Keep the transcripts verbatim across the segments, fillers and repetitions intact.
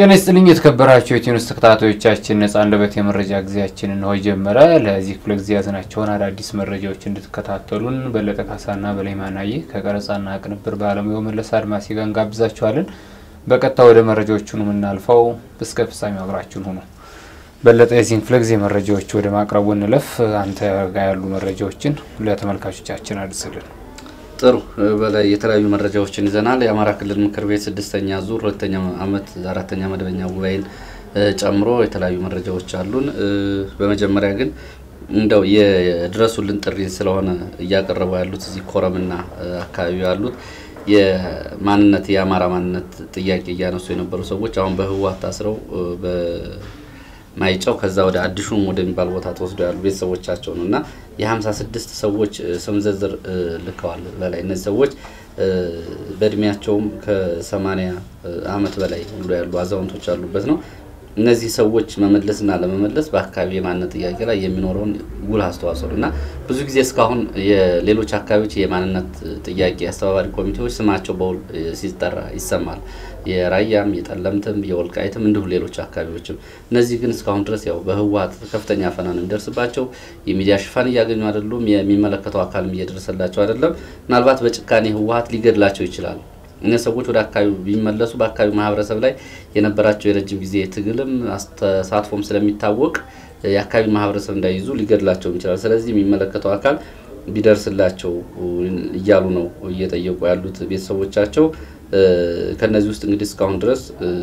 ተነስተልኝ የተከበራችሁ የቲዩንስ ተከታታዮቻችን ነፃ አንደበት የመረጃ ግዚያችንን ነው ጀመረ ለዚህ ክፍለ ጊዜ ያዝናቸውን አዳዲስ መረጃዎች እንድትከታተሉን በለጠ ካሳና በለይማናዬ ከቀረጻና ቅንብር ባለሙያው መለስ አድማሲ ጋር እንጋብዛችኋለን። በቀጥታ ወደ መረጃዎቹ ነው የምናልፈው። እስከ ፍጻሜው አብራችሁን ሁኑ። በለጠ የዚህ ክፍለ ጊዜ መረጃዎች ወደ ማቅረቡ እንለፍ። አንተ ጋር ያሉ መረጃዎችን ለተመልካቾቻችን አድርስልን። ጥሩ በላይ የተለያዩ መረጃዎችን ይዘናል። የአማራ ክልል ምክር ቤት ስድስተኛ ዙር ሁለተኛ አመት አራተኛ መደበኛ ጉባኤን ጨምሮ የተለያዩ መረጃዎች አሉን። በመጀመሪያ ግን እንደው የድረሱልን ጥሪ ስለሆነ እያቀረቡ ያሉት እዚህ ኮረምና አካባቢ ያሉት የማንነት የአማራ ማንነት ጥያቄ እያነሱ የነበሩ ሰዎች አሁን በህዋት ታስረው በ ማይጫው ከዛ ወደ አዲሹም ወደሚባል ቦታ ተወስዶ ያሉ ቤተሰቦቻቸው ነውና የ56 ሰዎች ስም ዝርዝር ልከዋል። በላይ እነዚህ ሰዎች በእድሜያቸውም ከ80 አመት በላይ ሁሉ ያሉ አዛውንቶች አሉበት ነው። እነዚህ ሰዎች መመለስና ለመመለስ በአካባቢ የማንነት ጥያቄ ላይ የሚኖረውን ጉልህ አስተዋጽኦና ብዙ ጊዜ እስካሁን የሌሎች አካባቢዎች የማንነት ጥያቄ አስተባባሪ ኮሚቴዎች ስማቸው በውል ሲጠራ ይሰማል። የራያም የጠለምትም የወልቃይትም እንዲሁ ሌሎች አካባቢዎችም እነዚህ ግን እስካሁን ድረስ ያው በህዋት ከፍተኛ ፈናን እንደርስባቸው የሚዲያ ሽፋን ያገኙ አይደሉም። የሚመለከተው አካልም እየደረሰላቸው አይደለም። ምናልባት በጭካኔ ህዋት ሊገድላቸው ይችላል። እነዚህ ሰዎች ወደ አካባቢው ቢመለሱ በአካባቢው ማህበረሰብ ላይ የነበራቸው የረጅም ጊዜ ትግልም አስተሳትፎም ስለሚታወቅ የአካባቢው ማህበረሰብ እንዳይዙ ሊገድላቸው ይችላል። ስለዚህ የሚመለከተው አካል ቢደርስላቸው እያሉ ነው እየጠየቁ ያሉት ቤተሰቦቻቸው። ከነዚህ ውስጥ እንግዲህ እስካሁን ድረስ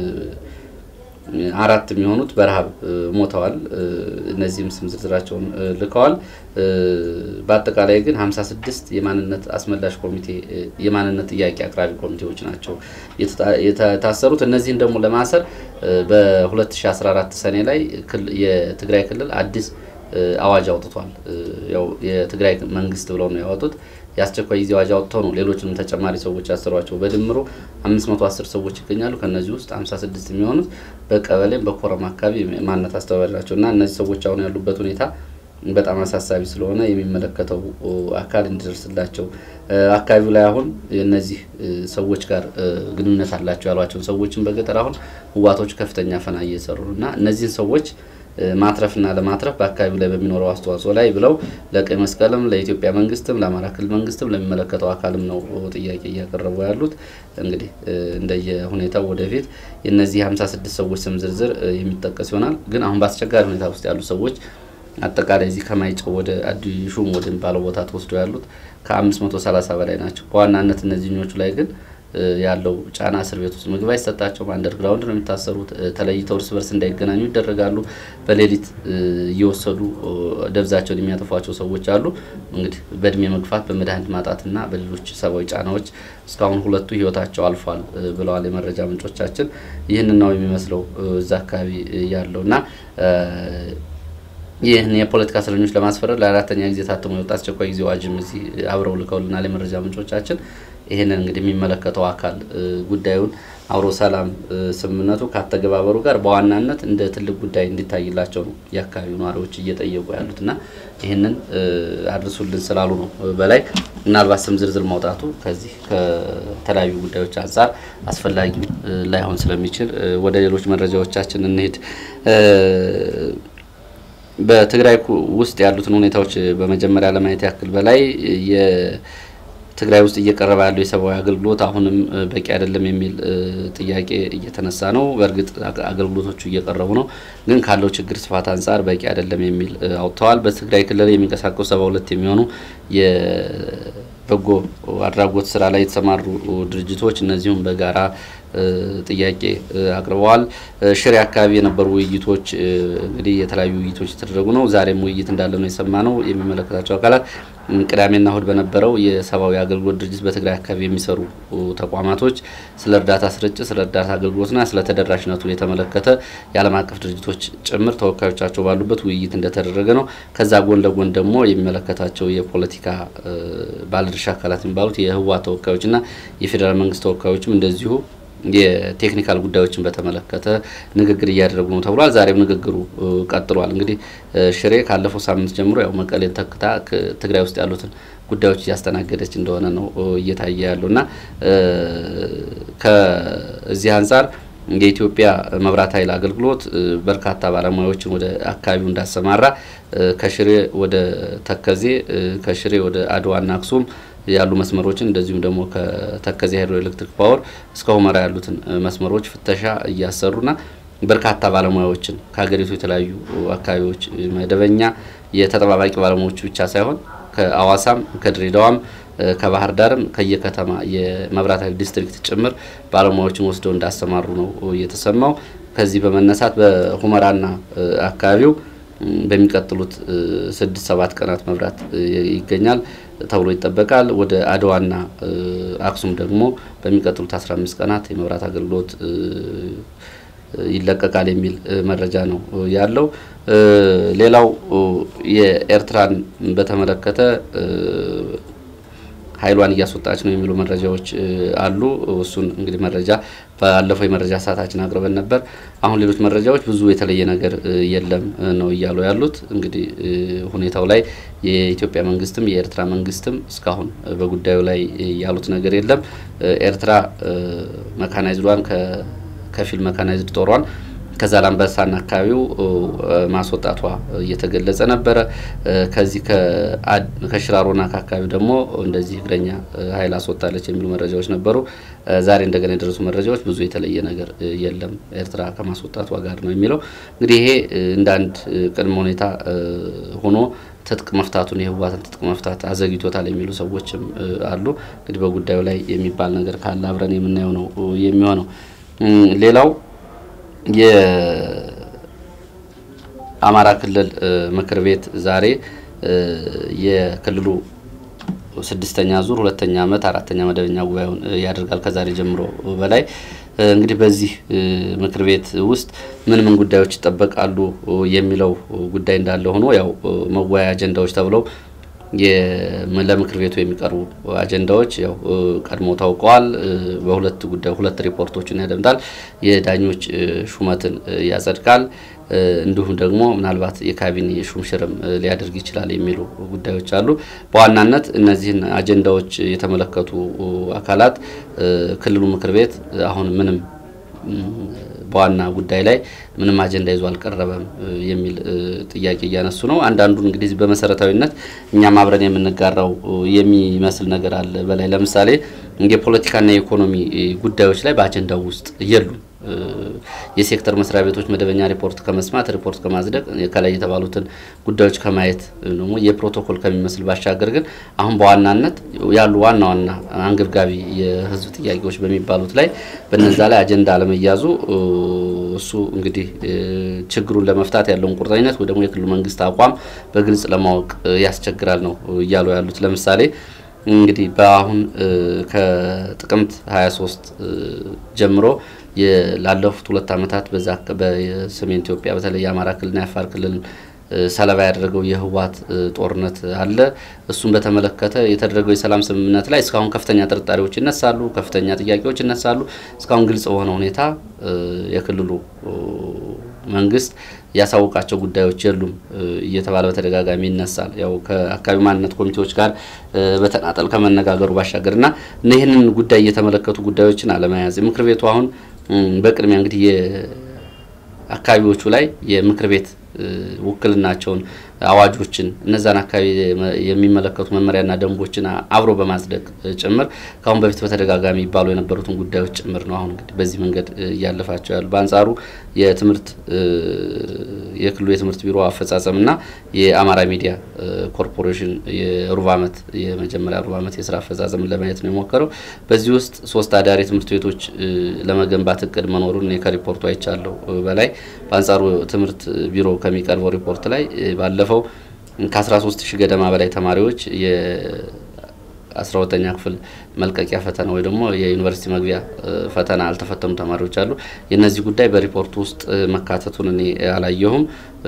አራት የሚሆኑት በረሃብ ሞተዋል። እነዚህም ስም ዝርዝራቸውን ልከዋል። በአጠቃላይ ግን ሃምሳ ስድስት የማንነት አስመላሽ ኮሚቴ የማንነት ጥያቄ አቅራቢ ኮሚቴዎች ናቸው የታሰሩት። እነዚህን ደግሞ ለማሰር በ2014 ሰኔ ላይ የትግራይ ክልል አዲስ አዋጅ አውጥቷል። ያው የትግራይ መንግስት ብለው ነው ያወጡት። ያስቸኳይ ጊዜ አዋጅ አውጥተው ነው ሌሎችንም ተጨማሪ ሰዎች ያሰሯቸው። በድምሩ አምስት መቶ አስር ሰዎች ይገኛሉ። ከነዚህ ውስጥ ሃምሳ ስድስት የሚሆኑት በቀበሌም በኮረም አካባቢ ማንነት አስተባባሪ ናቸውና እነዚህ ሰዎች አሁን ያሉበት ሁኔታ በጣም አሳሳቢ ስለሆነ የሚመለከተው አካል እንዲደርስላቸው አካባቢው ላይ አሁን እነዚህ ሰዎች ጋር ግንኙነት አላቸው ያሏቸው ሰዎችን በገጠር አሁን ህዋቶች ከፍተኛ ፈና እየሰሩና እነዚህ ሰዎች ማትረፍና ለማትረፍ በአካባቢው ላይ በሚኖረው አስተዋጽኦ ላይ ብለው ለቀይ መስቀልም ለኢትዮጵያ መንግስትም ለአማራ ክልል መንግስትም ለሚመለከተው አካልም ነው ጥያቄ እያቀረቡ ያሉት። እንግዲህ እንደየ ሁኔታው ወደፊት የነዚህ ሃምሳ ስድስት ሰዎች ስም ዝርዝር የሚጠቀስ ይሆናል። ግን አሁን በአስቸጋሪ ሁኔታ ውስጥ ያሉ ሰዎች አጠቃላይ እዚህ ከማይጨው ወደ አዲሹም ወደሚባለው ቦታ ተወስደው ያሉት ከ530 በላይ ናቸው። በዋናነት እነዚህኞቹ ላይ ግን ያለው ጫና እስር ቤት ውስጥ ምግብ አይሰጣቸውም። አንደርግራውንድ ነው የሚታሰሩት። ተለይተው እርስ በርስ እንዳይገናኙ ይደረጋሉ። በሌሊት እየወሰዱ ደብዛቸውን የሚያጠፏቸው ሰዎች አሉ። እንግዲህ በእድሜ መግፋት በመድኃኒት ማጣትና በሌሎች ሰባዊ ጫናዎች እስካሁን ሁለቱ ህይወታቸው አልፏል ብለዋል የመረጃ ምንጮቻችን። ይህንን ነው የሚመስለው እዛ አካባቢ ያለውና ይህን የፖለቲካ እስረኞች ለማስፈረድ ለአራተኛ ጊዜ ታትሞ የወጣ አስቸኳይ ጊዜ አዋጅም እዚህ አብረው ልከውልናል የመረጃ ምንጮቻችን። ይሄንን እንግዲህ የሚመለከተው አካል ጉዳዩን አውሮ ሰላም ስምምነቱ ካተገባበሩ ጋር በዋናነት እንደ ትልቅ ጉዳይ እንዲታይላቸው ነው የአካባቢው ነዋሪዎች እየጠየቁ ያሉትና ይሄንን አድርሱልን ስላሉ ነው። በላይ ምናልባት ስም ዝርዝር ማውጣቱ ከዚህ ከተለያዩ ጉዳዮች አንፃር አስፈላጊ ላይሆን ስለሚችል ወደ ሌሎች መረጃዎቻችን እንሄድ። በትግራይ ውስጥ ያሉትን ሁኔታዎች በመጀመሪያ ለማየት ያክል በላይ የትግራይ ውስጥ እየቀረበ ያለው የሰብአዊ አገልግሎት አሁንም በቂ አይደለም የሚል ጥያቄ እየተነሳ ነው። በእርግጥ አገልግሎቶቹ እየቀረቡ ነው፣ ግን ካለው ችግር ስፋት አንፃር በቂ አይደለም የሚል አውጥተዋል። በትግራይ ክልል የሚንቀሳቀሱ ሰባ ሁለት የሚሆኑ የበጎ አድራጎት ስራ ላይ የተሰማሩ ድርጅቶች እነዚህም በጋራ ጥያቄ አቅርበዋል። ሽሬ አካባቢ የነበሩ ውይይቶች እንግዲህ የተለያዩ ውይይቶች ተደረጉ ነው። ዛሬም ውይይት እንዳለ ነው የሰማነው። የሚመለከታቸው አካላት ቅዳሜና እሁድ በነበረው የሰብአዊ አገልግሎት ድርጅት በትግራይ አካባቢ የሚሰሩ ተቋማቶች ስለ እርዳታ ስርጭት፣ ስለ እርዳታ አገልግሎትና ስለ ተደራሽነቱ የተመለከተ የዓለም አቀፍ ድርጅቶች ጭምር ተወካዮቻቸው ባሉበት ውይይት እንደተደረገ ነው። ከዛ ጎን ለጎን ደግሞ የሚመለከታቸው የፖለቲካ ባለድርሻ አካላት የሚባሉት የህዋት ተወካዮችና የፌደራል መንግስት ተወካዮችም እንደዚሁ የቴክኒካል ጉዳዮችን በተመለከተ ንግግር እያደረጉ ነው ተብሏል። ዛሬም ንግግሩ ቀጥሏል። እንግዲህ ሽሬ ካለፈው ሳምንት ጀምሮ ያው መቀሌን ተክታ ትግራይ ውስጥ ያሉትን ጉዳዮች ያስተናገደች እንደሆነ ነው እየታየ ያለውና ከዚህ አንፃር የኢትዮጵያ መብራት ኃይል አገልግሎት በርካታ ባለሙያዎችን ወደ አካባቢው እንዳሰማራ ከሽሬ ወደ ተከዜ ከሽሬ ወደ አድዋና አክሱም ያሉ መስመሮችን እንደዚሁም ደግሞ ከተከዜ ሃይድሮ ኤሌክትሪክ ፓወር እስከ ሁመራ ያሉትን መስመሮች ፍተሻ እያሰሩና በርካታ ባለሙያዎችን ከሀገሪቱ የተለያዩ አካባቢዎች መደበኛ የተጠባባቂ ባለሙያዎች ብቻ ሳይሆን ከአዋሳም ከድሬዳዋም ከባህር ዳርም ከየከተማ የመብራት ኃይል ዲስትሪክት ጭምር ባለሙያዎችን ወስደው እንዳሰማሩ ነው የተሰማው። ከዚህ በመነሳት በሁመራና አካባቢው በሚቀጥሉት ስድስት ሰባት ቀናት መብራት ይገኛል ተብሎ ይጠበቃል። ወደ አድዋና አክሱም ደግሞ በሚቀጥሉት አስራ አምስት ቀናት የመብራት አገልግሎት ይለቀቃል የሚል መረጃ ነው ያለው። ሌላው የኤርትራን በተመለከተ ኃይሏን እያስወጣች ነው የሚሉ መረጃዎች አሉ። እሱን እንግዲህ መረጃ ባለፈው የመረጃ ሰዓታችን አቅርበን ነበር። አሁን ሌሎች መረጃዎች ብዙ የተለየ ነገር የለም ነው እያሉ ያሉት። እንግዲህ ሁኔታው ላይ የኢትዮጵያ መንግስትም የኤርትራ መንግስትም እስካሁን በጉዳዩ ላይ ያሉት ነገር የለም። ኤርትራ መካናይዝዷን ከፊል መካናይዝድ ጦሯን ከዛላምበሳና አካባቢው ማስወጣቷ እየተገለጸ ነበር። ከዚህ ከሽራሮና አካባቢው ደግሞ እንደዚህ እግረኛ ኃይል አስወጣለች የሚሉ መረጃዎች ነበሩ። ዛሬ እንደገና የደረሱ መረጃዎች ብዙ የተለየ ነገር የለም ኤርትራ ከማስወጣቷ ጋር ነው የሚለው። እንግዲህ ይሄ እንደ አንድ ቅድመ ሁኔታ ሆኖ ትጥቅ መፍታቱን የህወሓትን ትጥቅ መፍታት አዘግይቶታል የሚሉ ሰዎችም አሉ። እንግዲህ በጉዳዩ ላይ የሚባል ነገር ካለ አብረን የምናየው ነው የሚሆነው። ሌላው የአማራ ክልል ምክር ቤት ዛሬ የክልሉ ስድስተኛ ዙር ሁለተኛ ዓመት አራተኛ መደበኛ ጉባኤውን ያደርጋል ከዛሬ ጀምሮ በላይ። እንግዲህ በዚህ ምክር ቤት ውስጥ ምን ምን ጉዳዮች ይጠበቃሉ የሚለው ጉዳይ እንዳለ ሆኖ ያው መወያያ አጀንዳዎች ተብለው የለምክር ቤቱ የሚቀርቡ አጀንዳዎች ያው ቀድሞ ታውቀዋል። በሁለት ጉዳይ ሁለት ሪፖርቶችን ያደምጣል። የዳኞች ሹመትን ያጸድቃል። እንዲሁም ደግሞ ምናልባት የካቢኔ ሹምሽርም ሊያደርግ ይችላል የሚሉ ጉዳዮች አሉ። በዋናነት እነዚህን አጀንዳዎች የተመለከቱ አካላት ክልሉ ምክር ቤት አሁን ምንም በዋና ጉዳይ ላይ ምንም አጀንዳ ይዞ አልቀረበም የሚል ጥያቄ እያነሱ ነው። አንዳንዱን እንግዲህ በመሰረታዊነት እኛም አብረን የምንጋራው የሚመስል ነገር አለ። በላይ ለምሳሌ የፖለቲካና የኢኮኖሚ ጉዳዮች ላይ በአጀንዳው ውስጥ የሉም። የሴክተር መስሪያ ቤቶች መደበኛ ሪፖርት ከመስማት ሪፖርት ከማጽደቅ ከላይ የተባሉትን ጉዳዮች ከማየት ነው የፕሮቶኮል ከሚመስል ባሻገር ግን አሁን በዋናነት ያሉ ዋና ዋና አንገብጋቢ የህዝብ ጥያቄዎች በሚባሉት ላይ በእነዛ ላይ አጀንዳ ለመያዙ እሱ እንግዲህ ችግሩን ለመፍታት ያለውን ቁርጠኝነት ወይ ደግሞ የክልሉ መንግስት አቋም በግልጽ ለማወቅ ያስቸግራል ነው እያሉ ያሉት። ለምሳሌ እንግዲህ በአሁን ከጥቅምት ሃያ ሶስት ጀምሮ የላለፉት ሁለት አመታት በዛ በሰሜን ኢትዮጵያ በተለይ የአማራ ክልልና የአፋር ክልል ሰለባ ያደረገው የህወሓት ጦርነት አለ። እሱን በተመለከተ የተደረገው የሰላም ስምምነት ላይ እስካሁን ከፍተኛ ጥርጣሬዎች ይነሳሉ፣ ከፍተኛ ጥያቄዎች ይነሳሉ። እስካሁን ግልጽ በሆነ ሁኔታ የክልሉ መንግስት ያሳውቃቸው ጉዳዮች የሉም እየተባለ በተደጋጋሚ ይነሳል። ያው ከአካባቢ ማንነት ኮሚቴዎች ጋር በተናጠል ከመነጋገሩ ባሻገርና እነዚህን ጉዳይ እየተመለከቱ ጉዳዮችን አለማያዝ ምክር ቤቱ አሁን በቅድሚያ እንግዲህ የአካባቢዎቹ ላይ የምክር ቤት ውክልናቸውን አዋጆችን እነዛን አካባቢ የሚመለከቱ መመሪያና ደንቦችን አብሮ በማጽደቅ ጭምር ካሁን በፊት በተደጋጋሚ ይባሉ የነበሩትን ጉዳዮች ጭምር ነው አሁን እንግዲህ በዚህ መንገድ ያለፋቸው ያሉ። በአንጻሩ የትምርት የክልሉ የትምርት ቢሮ አፈጻጸምና የአማራ ሚዲያ ኮርፖሬሽን የሩብ ዓመት የመጀመሪያ ሩብ ዓመት የሥራ አፈጻጸም ለማየት ነው የሞከረው። በዚህ ውስጥ ሶስት አዳሪ ትምርት ቤቶች ለመገንባት እቅድ መኖሩን ከሪፖርቱ አይቻለው በላይ። በአንጻሩ ትምርት ቢሮ ከሚቀርበው ሪፖርት ላይ ባለፈው ከ13 ሺህ ገደማ በላይ ተማሪዎች የ12ኛ ክፍል መልቀቂያ ፈተና ወይ ደግሞ የዩኒቨርሲቲ መግቢያ ፈተና አልተፈተኑ ተማሪዎች አሉ። የነዚህ ጉዳይ በሪፖርቱ ውስጥ መካተቱን እኔ አላየሁም።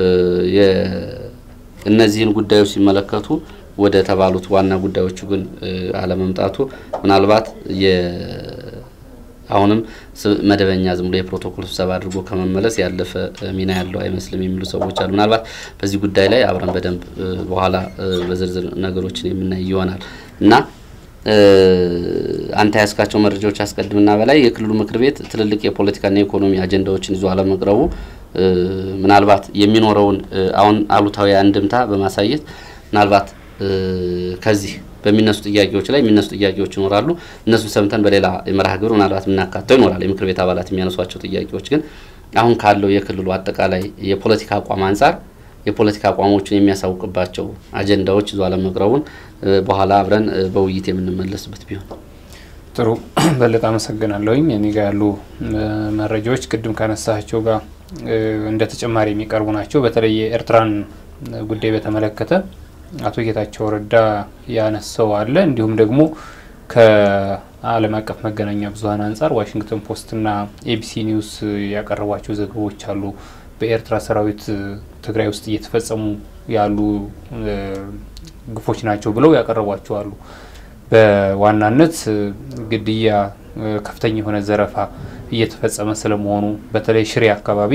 የእነዚህን ጉዳዮች ሲመለከቱ ወደ ተባሉት ዋና ጉዳዮቹ ግን አለመምጣቱ ምናልባት የ አሁንም መደበኛ ዝም ብሎ የፕሮቶኮል ስብሰባ አድርጎ ከመመለስ ያለፈ ሚና ያለው አይመስልም የሚሉ ሰዎች አሉ። ምናልባት በዚህ ጉዳይ ላይ አብረን በደንብ በኋላ በዝርዝር ነገሮችን የምናይ ይሆናል እና አንተ ያስካቸው መረጃዎች አስቀድምና በላይ የክልሉ ምክር ቤት ትልልቅ የፖለቲካና የኢኮኖሚ አጀንዳዎችን ይዞ አለመቅረቡ ምናልባት የሚኖረውን አሁን አሉታዊ አንድምታ በማሳየት ምናልባት ከዚህ በሚነሱ ጥያቄዎች ላይ የሚነሱ ጥያቄዎች ይኖራሉ እነሱ ሰምተን በሌላ የመርሃ ግብር ምናልባት ምናካተው ይኖራል የምክር ቤት አባላት የሚያነሷቸው ጥያቄዎች ግን አሁን ካለው የክልሉ አጠቃላይ የፖለቲካ አቋም አንፃር የፖለቲካ አቋሞችን የሚያሳውቅባቸው አጀንዳዎች ይዞ አለመቅረቡን በኋላ አብረን በውይይት የምንመለስበት ቢሆን ጥሩ በለጣ መሰግናለሁኝ እኔ ጋር ያሉ መረጃዎች ቅድም ካነሳቸው ጋር እንደ ተጨማሪ የሚቀርቡ ናቸው በተለይ ኤርትራን ጉዳይ በተመለከተ አቶ ጌታቸው ረዳ ያነሳው አለ እንዲሁም ደግሞ ከዓለም አቀፍ መገናኛ ብዙሃን አንፃር ዋሽንግተን ፖስት እና ኤቢሲ ኒውስ ያቀረቧቸው ዘገባዎች አሉ በኤርትራ ሰራዊት ትግራይ ውስጥ እየተፈጸሙ ያሉ ግፎች ናቸው ብለው ያቀረቧቸው አሉ በዋናነት ግድያ ከፍተኛ የሆነ ዘረፋ እየተፈጸመ ስለመሆኑ በተለይ ሽሬ አካባቢ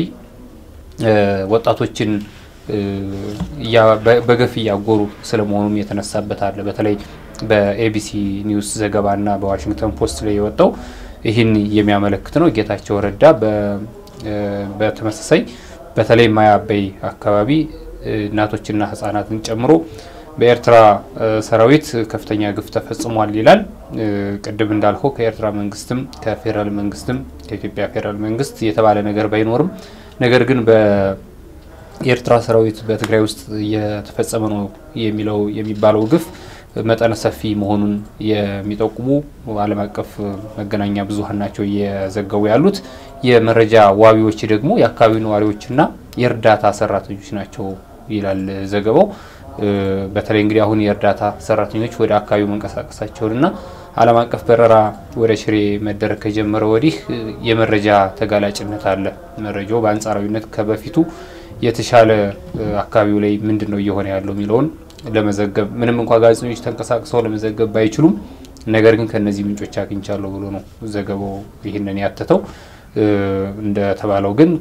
ወጣቶችን ያ በገፍ ያጎሩ ስለመሆኑም የተነሳበት አለ በተለይ በኤቢሲ ኒውስ ዘገባና በዋሽንግተን ፖስት ላይ የወጣው ይህን የሚያመለክት ነው ጌታቸው ረዳ በተመሳሳይ በተለይ ማያበይ አካባቢ እናቶችና ህፃናትን ጨምሮ በኤርትራ ሰራዊት ከፍተኛ ግፍ ተፈጽሟል ይላል ቅድም እንዳልከው ከኤርትራ መንግስትም ከፌደራል መንግስትም ከኢትዮጵያ ፌደራል መንግስት የተባለ ነገር ባይኖርም ነገር ግን በኤርትራ ሰራዊት በትግራይ ውስጥ የተፈጸመ ነው የሚለው የሚባለው ግፍ መጠነ ሰፊ መሆኑን የሚጠቁሙ ዓለም አቀፍ መገናኛ ብዙሃን ናቸው የዘገቡ ያሉት የመረጃ ዋቢዎች ደግሞ የአካባቢው ነዋሪዎችና የእርዳታ ሰራተኞች ናቸው ይላል ዘገባው በተለይ እንግዲህ አሁን የእርዳታ ሰራተኞች ወደ አካባቢው መንቀሳቀሳቸውና ዓለም አቀፍ በረራ ወደ ሽሬ መደረግ ከጀመረ ወዲህ የመረጃ ተጋላጭነት አለ መረጃው በአንጻራዊነት ከበፊቱ የተሻለ አካባቢው ላይ ምንድነው እየሆነ ያለው ሚለውን ለመዘገብ ምንም እንኳን ጋዜጠኞች ተንቀሳቅሰው ለመዘገብ ባይችሉም ነገር ግን ከነዚህ ምንጮች አግኝቻለሁ ብሎ ነው ዘገባው ይሄንን ያተተው እንደ ተባለው ግን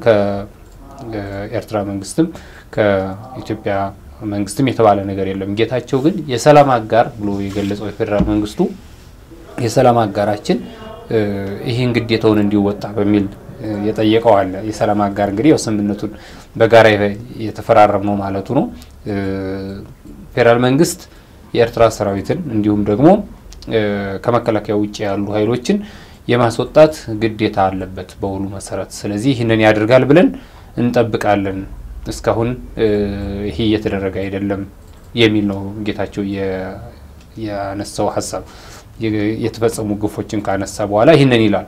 ከኤርትራ መንግስትም ከኢትዮጵያ መንግስትም የተባለ ነገር የለም ጌታቸው ግን የሰላም አጋር ብሎ የገለጸው የፌደራል መንግስቱ የሰላም አጋራችን ይሄን ግዴታውን እንዲወጣ በሚል የጠየቀው አለ የሰላም አጋር እንግዲህ የስምምነቱን በጋራ የተፈራረም ነው ማለቱ ነው ፌደራል መንግስት የኤርትራ ሰራዊትን እንዲሁም ደግሞ ከመከላከያ ውጪ ያሉ ኃይሎችን የማስወጣት ግዴታ አለበት በውሉ መሰረት ስለዚህ ይሄንን ያደርጋል ብለን እንጠብቃለን እስካሁን ይሄ እየተደረገ አይደለም የሚል ነው ጌታቸው ያነሳው ሐሳብ የተፈጸሙ ግፎችን ካነሳ በኋላ ይሄንን ይላል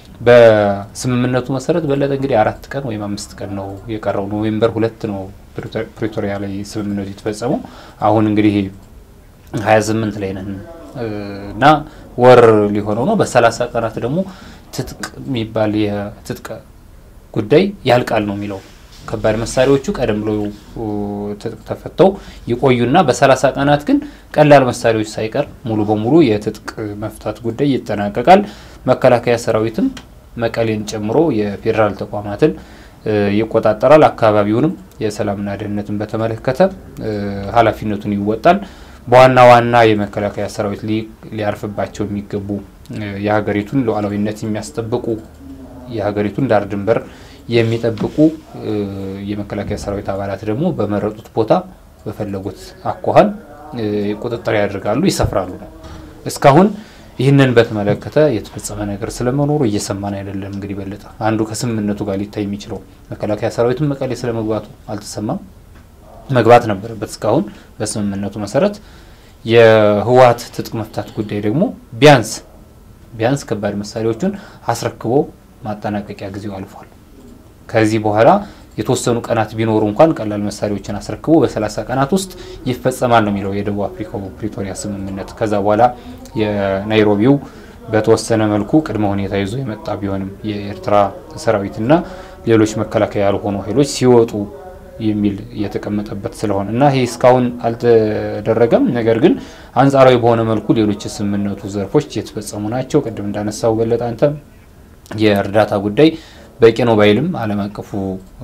በስምምነቱ መሰረት በለጠ እንግዲህ አራት ቀን ወይ አምስት ቀን ነው የቀረው ኖቬምበር ሁለት ነው ፕሪቶሪያ ላይ ስምምነቱ የተፈጸመው አሁን እንግዲህ ሃያ ስምንት ላይ ነን እና ወር ሊሆነው ነው በሰላሳ ቀናት ደግሞ ትጥቅ የሚባል የትጥቅ ጉዳይ ያልቃል ነው የሚለው ከባድ መሳሪያዎቹ ቀደም ብለው ትጥቅ ተፈተው ይቆዩና በሰላሳ ቀናት ግን ቀላል መሳሪያዎች ሳይቀር ሙሉ በሙሉ የትጥቅ መፍታት ጉዳይ ይተናቀቃል መከላከያ ሰራዊትም መቀሌን ጨምሮ የፌደራል ተቋማትን ይቆጣጣራል አካባቢውንም የሰላምና ደህንነትን በተመለከተ ኃላፊነቱን ይወጣል በዋና ዋና የመከላከያ ሰራዊት ሊያርፍባቸው የሚገቡ የሀገሪቱን ሉዓላዊነት የሚያስጠብቁ የሀገሪቱን ዳር ድንበር የሚጠብቁ የመከላከያ ሰራዊት አባላት ደግሞ በመረጡት ቦታ በፈለጉት አኳኋን ቁጥጥር ያደርጋሉ ይሰፍራሉ እስካሁን ይህንን በተመለከተ የተፈጸመ ነገር ስለመኖሩ እየሰማን አይደለም እንግዲህ በለጠ አንዱ ከስምምነቱ ጋር ሊታይ የሚችለው መከላከያ ሰራዊቱን መቀሌ ስለመግባቱ አልተሰማም መግባት ነበረበት እስካሁን በስምምነቱ መሰረት የህዋት ትጥቅ መፍታት ጉዳይ ደግሞ ቢያንስ ቢያንስ ከባድ መሳሪያዎችን አስረክቦ ማጠናቀቂያ ጊዜው አልፏል ከዚህ በኋላ የተወሰኑ ቀናት ቢኖሩ እንኳን ቀላል መሳሪያዎችን አስረክቦ በሰላሳ ቀናት ውስጥ ይፈጸማል ነው የሚለው የደቡብ አፍሪካው ፕሪቶሪያ ስምምነት ከዛ በኋላ የናይሮቢው በተወሰነ መልኩ ቅድመ ሁኔታ ይዞ የመጣ ቢሆንም የኤርትራ ሰራዊትና ሌሎች መከላከያ ያልሆኑ ኃይሎች ሲወጡ የሚል የተቀመጠበት ስለሆነ እና ይሄ እስካሁን አልተደረገም ነገር ግን አንጻራዊ በሆነ መልኩ ሌሎች ስምምነቱ ዘርፎች የተፈጸሙ ናቸው ቅድም እንዳነሳው በለጠ አንተ የእርዳታ ጉዳይ በቂ ነው ባይልም ዓለም አቀፉ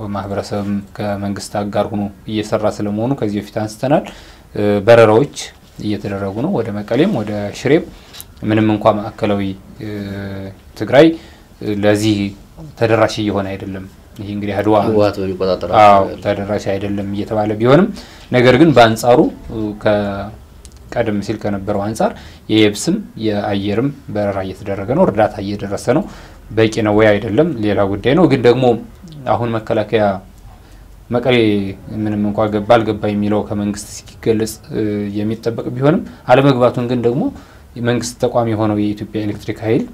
ማህበረሰብ ከመንግስት ጋር ሆኖ እየሰራ ስለመሆኑ ከዚህ በፊት አንስተናል በረራዎች እየተደረጉ ነው ወደ መቀሌም ወደ ሽሬም ምንም እንኳን ማዕከላዊ ትግራይ ለዚህ ተደራሽ እየሆነ አይደለም ይሄ እንግዲህ አድዋ ህዋት በሚቆጣጠረው አዎ ተደራሽ አይደለም እየተባለ ቢሆንም ነገር ግን በአንጻሩ ከቀደም ሲል ከነበረው አንጻር የየብስም የአየርም በረራ እየተደረገ ነው እርዳታ እየደረሰ ነው በቂ ነው ወይ አይደለም ሌላ ጉዳይ ነው ግን ደግሞ አሁን መከላከያ መቀሌ ምንም እንኳን ገባል ገባ የሚለው ከመንግስት ሲገለጽ የሚጠበቅ ቢሆንም አለመግባቱን ግን ደግሞ የመንግስት ተቋም የሆነው የኢትዮጵያ ኤሌክትሪክ ኃይል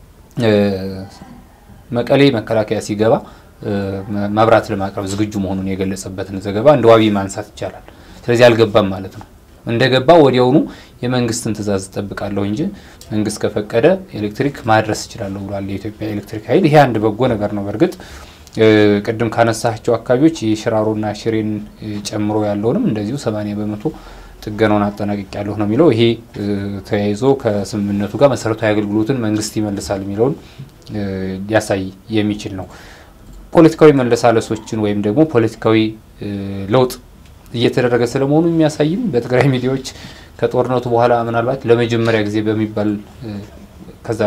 መቀሌ መከላከያ ሲገባ ማብራት ለማቅረብ ዝግጁ መሆኑን የገለጸበትን ዘገባ እንደዋቢ ማንሳት ይቻላል ስለዚህ አልገባም ማለት ነው እንደገባ ወዲያውኑ የመንግስትን ትዕዛዝ ተጠብቃለሁ እንጂ መንግስት ከፈቀደ ኤሌክትሪክ ማድረስ ይችላል ብሏል የኢትዮጵያ ኤሌክትሪክ ኃይል ይሄ አንድ በጎ ነገር ነው በርግጥ ቅድም ካነሳቸው አካባቢዎች የሽራሮና ሽሬን ጨምሮ ያለውንም እንደዚሁ ሰማንያ በመቶ ጥገናውን አጠናቅቅ ያለው ነው የሚለው ይሄ ተያይዞ ከስምምነቱ ጋር መሰረታዊ አገልግሎትን መንግስት ይመልሳል የሚለውን ያሳይ የሚችል ነው ፖለቲካዊ መለሳለሶችን ወይም ደግሞ ፖለቲካዊ ለውጥ እየተደረገ ስለመሆኑ የሚያሳይም በትግራይ ሚዲያዎች ከጦርነቱ በኋላ ምናልባት ለመጀመሪያ ጊዜ በሚባል ከዛ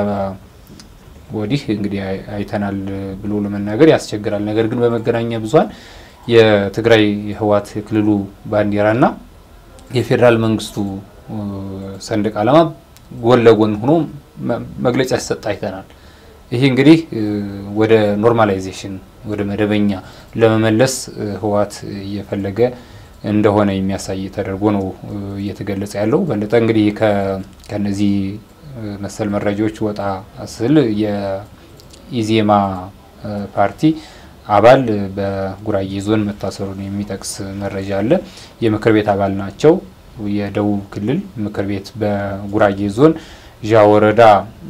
ወዲህ እንግዲህ አይተናል ብሎ ለመናገር ያስቸግራል ነገር ግን በመገናኛ ብዙሃን የትግራይ ህዋት ክልሉ ባንዲራና የፌደራል መንግስቱ ሰንደቅ ዓላማ ጎን ለጎን ሆኖ መግለጫ ሲሰጥ አይተናል ይሄ እንግዲህ ወደ ኖርማላይዜሽን ወደ መደበኛ ለመመለስ ህዋት እየፈለገ እንደሆነ የሚያሳይ ተደርጎ ነው እየተገለጸ ያለው በለጠ እንግዲህ ከነዚህ መሰል መረጃዎች ወጣ አስል የኢዜማ ፓርቲ አባል በጉራጌ ዞን መታሰሩን የሚጠቅስ መረጃ አለ የምክር ቤት አባል ናቸው የደቡብ ክልል ምክር ቤት በጉራጌ ዞን ጃወረዳ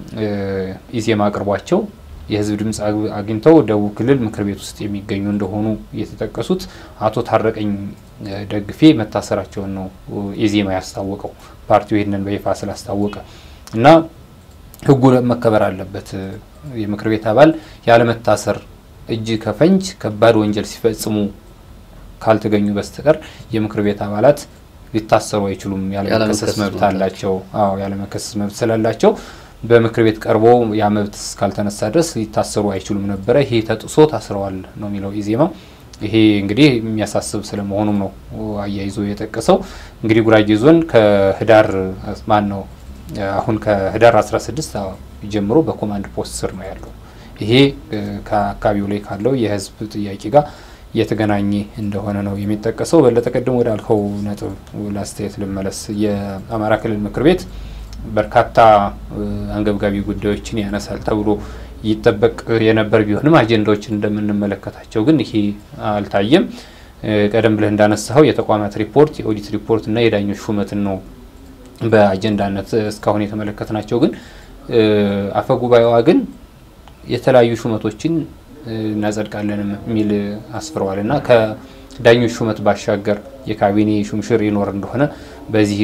ኢዜማ አቅርቧቸው የህዝብ ድምጽ አግኝተው ደቡብ ክልል ምክር ቤት ውስጥ የሚገኙ እንደሆኑ የተጠቀሱት አቶ ታረቀኝ ደግፌ መታሰራቸው ነው ኢዜማ ያስታወቀው ፓርቲው ይሄንን በይፋ ስላስታወቀ እና ህጉ መከበር አለበት የምክር ቤት አባል ያለ መታሰር እጅ ከፈንጅ ከባድ ወንጀል ሲፈጽሙ ካልተገኙ በስተቀር የምክር ቤት አባላት ሊታሰሩ አይችሉም ያለ መከሰስ መብት አላቸው አዎ ያለ መከሰስ መብት ስላላቸው በምክር ቤት ቀርቦ ያ መብት ካልተነሳ ድረስ ሊታሰሩ አይችሉም ነበር ይሄ ተጥሶ ታስረዋል ነው የሚለው ኢዜማ ይሄ እንግዲህ የሚያሳስብ ስለመሆኑም ነው አያይዞ የጠቀሰው እንግዲህ ጉራጌ ዞን ከህዳር ማን ነው አሁን ከህዳር አስራ ስድስት ጀምሮ በኮማንድ ፖስት ስር ነው ያለው ይሄ ከአካባቢው ላይ ካለው የህዝብ ጥያቄ ጋር የተገናኘ እንደሆነ ነው የሚጠቀሰው በለተቀደም ወደ አልከው ነጥብ ላስተያየት ልመለስ የአማራ ክልል ምክር ቤት በርካታ አንገብጋቢ ጉዳዮችን ያነሳል ተብሎ ይተበቅ የነበር ቢሆንም አጀንዳዎችን እንደምንመለከታቸው ግን ይሄ አልታየም ቀደም ብለ እንዳነሳው የተቋማት ሪፖርት የኦዲት ሪፖርት እና የዳኞች ሹመትን ነው በአጀንዳነት እስካሁን የተመለከትናቸው ግን አፈጉባኤዋ ግን የተለያዩ ሹመቶችን እናጸድቃለን የሚል አስፍረዋልና ከዳኞች ሹመት ባሻገር የካቢኔ ሹምሽር ይኖር እንደሆነ በዚህ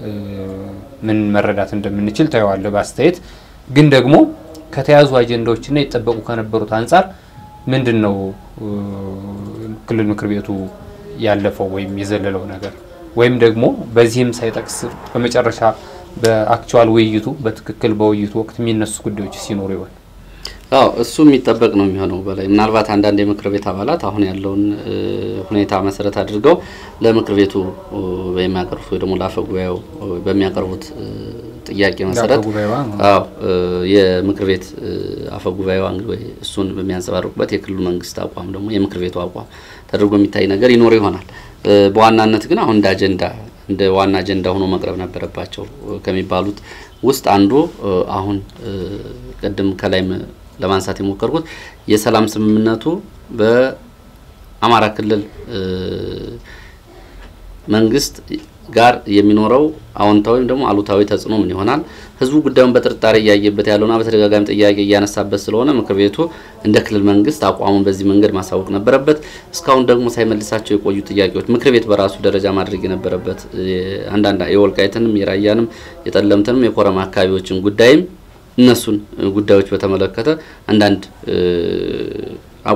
ምን መረዳት እንደምንችል ታየዋለ በአስተያየት ግን ደግሞ ከተያዙ አጀንዳዎችና ይተበቁ ከነበሩት አንፃር ምንድነው ክልል ምክር ቤቱ ያለፈው ወይም የዘለለው ነገር ወይም ደግሞ በዚህም ሳይጠቅስ በመጨረሻ በአክቹዋል ውይይቱ በትክክል በውይይቱ ወቅት የሚነሱ ጉዳዮች ሲኖሩ ይሆን አው እሱ የሚጠበቅ ነው የሚሆነው በላይ ምናልባት አንዳንድ የምክር ቤት አባላት አሁን ያለውን ሁኔታ መሰረት አድርገው ለምክር ቤቱ በሚያቀርቡት ወይ ደግሞ ለአፈጉባኤው በሚያቀርቡት ጥያቄ መሰረት አው የምክር ቤት አፈጉባኤው እንግዲህ እሱን በሚያንጸባርቁበት የክልሉ መንግስት አቋም ደግሞ የምክር ቤቱ አቋም ተደርጎ የሚታይ ነገር ይኖር ይሆናል በዋናነት ግን አሁን እንደ አጀንዳ እንደ ዋና አጀንዳ ሆኖ መቅረብ ነበረባቸው ከሚባሉት ውስጥ አንዱ አሁን ቀደም ከላይም ለማንሳት የሞከርኩት የሰላም ስምምነቱ በአማራ ክልል መንግስት ጋር የሚኖረው አዎንታዊም ደግሞ አሉታዊ ተጽዕኖ ምን ይሆናል ህዝቡ ጉዳዩን በጥርጣሬ ያያየበት ያለውና በተደጋጋሚ ጥያቄ ያነሳበት ስለሆነ ምክር ቤቱ እንደ ክልል መንግስት አቋሙን በዚህ መንገድ ማሳወቅ ነበረበት እስካሁን ደግሞ ሳይመልሳቸው የቆዩ ጥያቄዎች ምክር ቤት በራሱ ደረጃ ማድረግ የነበረበት አንዳንድ የወልቃይትንም የራያንም የጠለምትንም የኮረማ አካባቢዎችን ጉዳይም እነሱን ጉዳዮች በተመለከተ አንዳንድ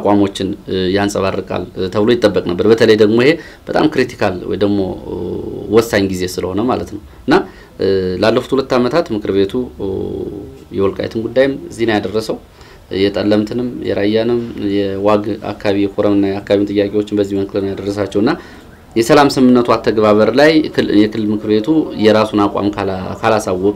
አቋሞችን ያንጸባርቃል ተብሎ ይተበቅ ነበር በተለይ ደግሞ ይሄ በጣም ክሪቲካል ወይ ደግሞ ወሳኝ ጊዜ ስለሆነ ማለት ነው እና ላለፉት ሁለት አመታት ምክር ቤቱ የወልቃይትን ጉዳይም እዚህ ነው ያደረሰው የጠለምትንም የራያንም የዋግ አካባቢ የኮረምና የአካባቢ ጥያቄዎችን በዚህ መልኩ ነው ያደረሳቸውና የሰላም ስምምነቱ አተግባበር ላይ የክልል ምክር ቤቱ የራሱን አቋም ካላሳወቀ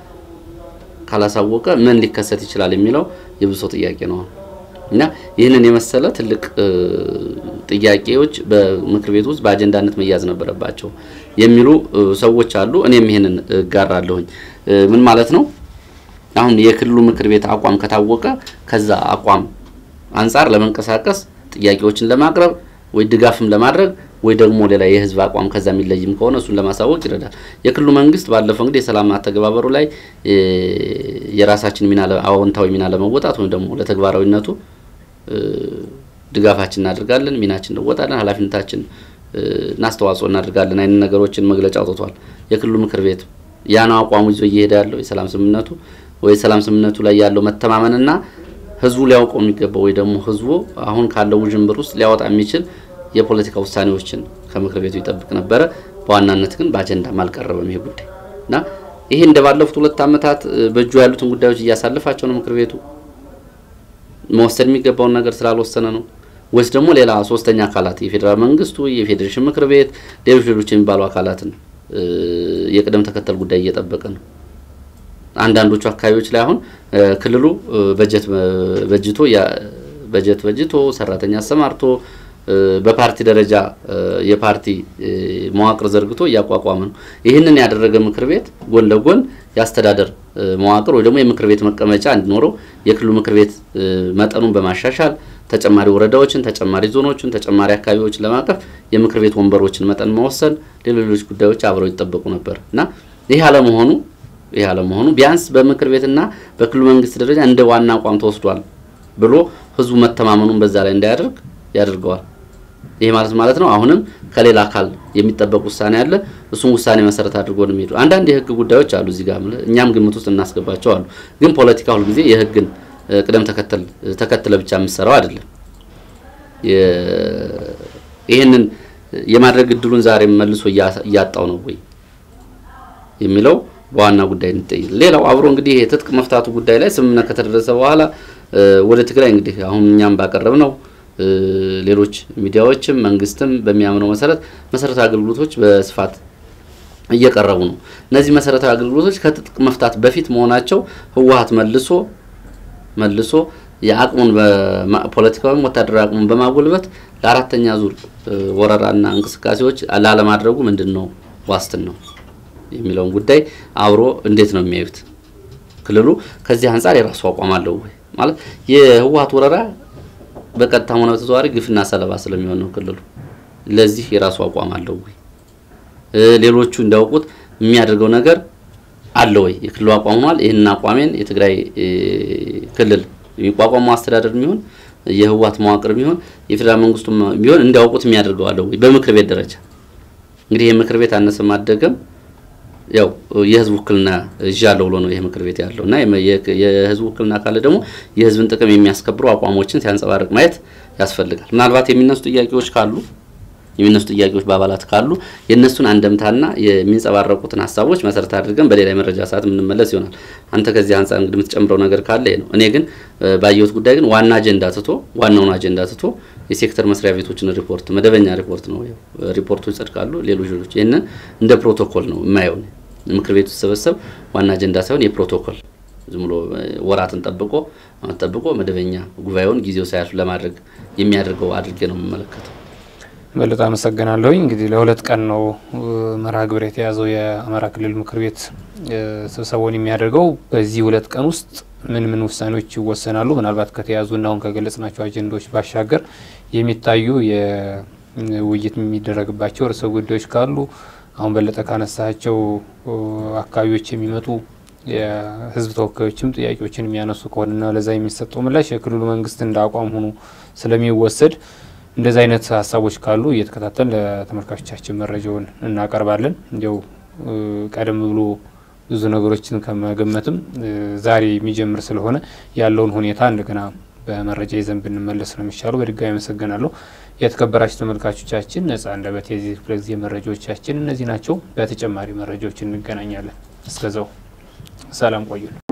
ካላሳወቀ ምን ሊከሰት ይችላል የሚለው የብዙ ጥያቄ ነው እና ይሄንን የመሰለ ትልቅ ጥያቄዎች በምክር ቤቱ ውስጥ በአጀንዳነት መያዝ ነበረባቸው የሚሉ ሰዎች አሉ እኔም ይሄንን ጋራለሁኝ ምን ማለት ነው አሁን የክልሉ ምክር ቤት አቋም ከታወቀ ከዛ አቋም አንፃር ለመንቀሳቀስ ጥያቄዎችን ለማቅረብ ወይ ድጋፍም ለማድረግ ወይ ደግሞ ሌላ የህዝብ አቋም ከዛ የሚለይም ከሆነ እሱን ለማሳወቅ ይረዳል የክልሉ መንግስት ባለፈው እንግዲህ የሰላም አተገባበሩ ላይ የራሳችን ሚና አዎንታዊ ሚና ለመወጣት ወይ ደግሞ ለተግባራዊነቱ ድጋፋችን እናደርጋለን ሚናችን እንወጣለን ኃላፊነታችን እናስተዋጽኦ እናደርጋለን አይነ ነገሮችን መግለጫ አውጥቷል የክልሉ ምክር ቤት ያና አቋሙ ይዞ እየሄደ ያለው የሰላም ስምምነቱ ወይ ሰላም ስምምነቱ ላይ ያለው መተማመንና ህዝቡ ሊያውቀው የሚገባው ወይ ደግሞ ህዝቡ አሁን ካለው ውጅንብር ውስጥ ሊያወጣ የሚችል የፖለቲካ ውሳኔዎችን ከምክር ቤቱ ይጠብቅ ነበር በዋናነት ግን በአጀንዳ ማልቀረበም ይሄ ጉዳይና ይሄ እንደባለፉት ሁለት አመታት በእጁ ያሉትን ጉዳዮች እያሳለፋቸው ነው ምክር ቤቱ መወሰን የሚገባው ነገር ስላልወሰነ ነው ወይስ ደግሞ ሌላ ሶስተኛ አካላት የፌደራል መንግስቱ የፌዴሬሽን ምክር ቤት ሌሎች ሌሎች የሚባሉ አካላትን የቅደም ተከተል ጉዳይ እየጠበቀ ነው አንዳንዶቹ አካባቢዎች ላይ አሁን ክልሉ በጀት በጅቶ ያ በጀት በጅቶ ሰራተኛ አሰማርቶ በፓርቲ ደረጃ የፓርቲ መዋቅር ዘርግቶ ያቋቋመ ነው ይሄንን ያደረገ ምክር ቤት ጎን ለጎን ያስተዳደር መዋቅር ወይ ደግሞ የምክር ቤት መቀመጫ እንዲኖረው የክልሉ ምክር ቤት መጠኑን በማሻሻል ተጨማሪ ወረዳዎችን ተጨማሪ ዞኖችን ተጨማሪ አካባቢዎችን ለማቀፍ የምክር ቤት ወንበሮችን መጠን መወሰን ሌሎች ጉዳዮች አብረው ይተጠበቁ ነበርና ይሄ አለ መሆኑ ይሄ አለ መሆኑ ቢያንስ በምክር ቤትና በክልሉ መንግስት ደረጃ እንደ ዋና አቋም ተወስዷል ብሎ ህዝቡ መተማመኑን በዛ ላይ እንዳያደርግ ያደርገዋል ይሄ ማለት ማለት ነው አሁንም ከሌላ አካል የሚጠበቅ ውሳኔ አለ እሱን ውሳኔ መሰረት አድርጎ ነው የሚሄዱ አንዳንድ የህግ ጉዳዮች አሉ እዚህ ጋር እኛም ግምት ውስጥ እናስገባቸው አሉ ግን ፖለቲካው ሁሉ ጊዜ የህግን ቅደም ተከተል ተከተለ ብቻ መስራው አይደለም ይሄንን የማድረግ እድሉን ዛሬ መልሶ ያጣው ነው ወይ የሚለው ዋና ጉዳይ እንጠይቅ ሌላው አብሮ እንግዲህ የትጥቅ መፍታቱ ጉዳይ ላይ ስምምነት ከተደረሰ በኋላ ወደ ትግራይ እንግዲህ አሁን እኛም ባቀረብነው ሌሎች ሚዲያዎችም መንግስትም በሚያምነው መሰረት መሰረታዊ አገልግሎቶች በስፋት እየቀረቡ ነው እነዚህ መሰረታዊ አገልግሎቶች ከትጥቅ መፍታት በፊት መሆናቸው ህወሓት መልሶ መልሶ የአቅሙን በፖለቲካውም ወታደራዊ አቅሙን በማጎልበት ለአራተኛ ዙር ወረራና እንቅስቃሴዎች አላለማድረጉ ምንድነው ዋስትናው የሚለውን ጉዳይ አብሮ እንዴት ነው የሚያዩት ክልሉ ከዚህ አንፃር የራሱ አቋም አለው ወይ ማለት የህወሓት ወረራ በቀጥታ ሆነ ተዘዋሪ ግፍና ሰለባ ስለሚሆን ነው ክልሉ ለዚህ የራሱ አቋም አለው ወይ ሌሎቹ እንዳውቁት የሚያደርገው ነገር አለ ወይ የክልሉ አቋም ሆኗል ይሄን አቋሜን የትግራይ ክልል የሚቋቋመው አስተዳደር የሚሆን የህወሓት መዋቅር የሚሆን የፌደራል መንግስቱ የሚሆን እንዳውቁት የሚያደርገው አለ ወይ በምክር ቤት ደረጃ እንግዲህ የምክር ቤት አነሰ ማደገም ያው የህዝብ ውክልና እጃለው ብሎ ነው ይሄ ምክር ቤት ያለውና የህዝብ ውክልና ካለ ደግሞ የህዝብን ጥቅም የሚያስከብሩ አቋሞችን ሲያንጸባርቅ ማየት ያስፈልጋል ምናልባት የሚነሱ ጥያቄዎች ካሉ የሚነሱ ጥያቄዎች በአባላት ካሉ የነሱን አንደምታና የሚንጸባረቁትን ሐሳቦች መሰረት አድርገን በሌላ መረጃ ሰዓት ምንመለስ ይሆናል አንተ ከዚህ አንፃር እንግዲህ የምትጨምረው ነገር ካለ ይሄ ነው እኔ ግን ባየሁት ጉዳይ ግን ዋና አጀንዳ ተቶ ዋናውን አጀንዳ ተቶ የሴክተር መስሪያ ቤቶችን ሪፖርት መደበኛ ሪፖርት ነው ሪፖርቶች ጸድቃሉ ሌሎች ሌሎች ይሄንን እንደ ፕሮቶኮል ነው የማየው ምክር ቤቱ ተሰበሰብ ዋና አጀንዳ ሳይሆን የፕሮቶኮል ዝም ብሎ ወራትን ጠብቆ ጠብቆ መደበኛ ጉባኤውን ጊዜው ሳያልፍ ለማድረግ የሚያደርገው አድርጌ ነው የምመለከተው በለጣ መሰገናለሁ እንግዲህ ለሁለት ቀን ነው መርሃ ግብር የተያዘው የአማራ ክልል ምክር ቤት ስብሰባውን የሚያደርገው በዚህ ሁለት ቀን ውስጥ ምን ምን ውሳኔዎች ይወሰናሉ ምናልባት ከተያዙና አሁን ከገለጽናቸው አጀንዳዎች ባሻገር የሚታዩ የውይይት የሚደረግባቸው ርዕሰ ጉዳዮች ካሉ አሁን በለጠ ካነሳቸው አካባቢዎች የሚመጡ የህዝብ ተወካዮችም ጥያቄዎችን የሚያነሱ ከሆነና ለዛ የሚሰጠው ምላሽ የክልሉ መንግስት እንዳቋም ሆኖ ስለሚወሰድ እንደዛ አይነት ሐሳቦች ካሉ እየተከታተልን ለተመልካቾቻችን መረጃውን እናቀርባለን እንደው ቀደም ብሎ ብዙ ነገሮችን ከመገመትም ዛሬ የሚጀምር ስለሆነ ያለውን ሁኔታ እንደገና በመረጃ ይዘን ብንመለስ ነው የሚሻለው። በድጋሚ አመሰግናለሁ። የተከበራችሁ ተመልካቾቻችን ነፃ አንደበት የዚህ ክፍለ ጊዜ መረጃዎቻችን እነዚህ ናቸው። በተጨማሪ መረጃዎች እንገናኛለን። እስከዛው ሰላም ቆዩ።